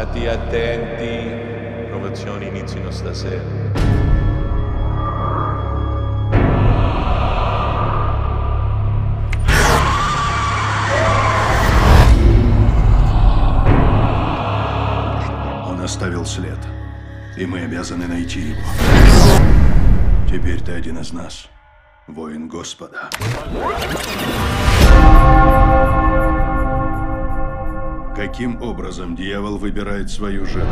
State attenti, provazioni iniziano stasera. Он оставил след, и мы обязаны найти его. Теперь ты один из нас, воин Господа. Каким образом дьявол выбирает свою жертву?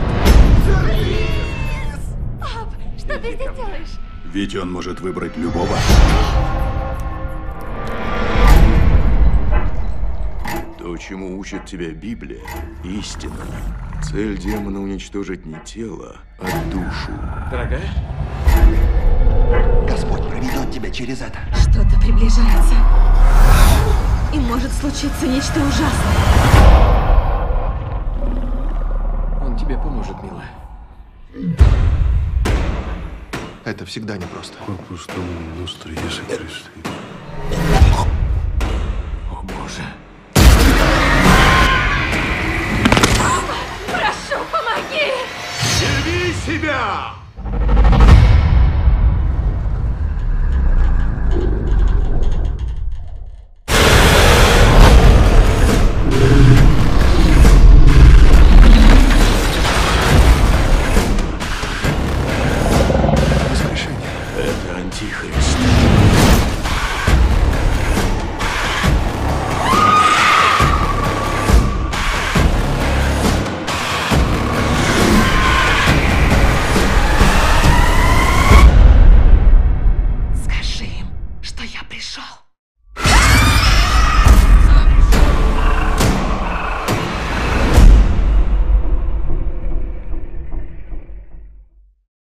Пап, что ты здесь делаешь? Ведь он может выбрать любого. То, чему учит тебя Библия, истина. Цель демона уничтожить не тело, а душу. Дорогая? Господь проведет тебя через это. Что-то приближается. И может случиться нечто ужасное. Он тебе поможет, милая. Это всегда непросто. О, Боже. Прошу, помоги! Яви себя! Воскрешение. Это Антихрист.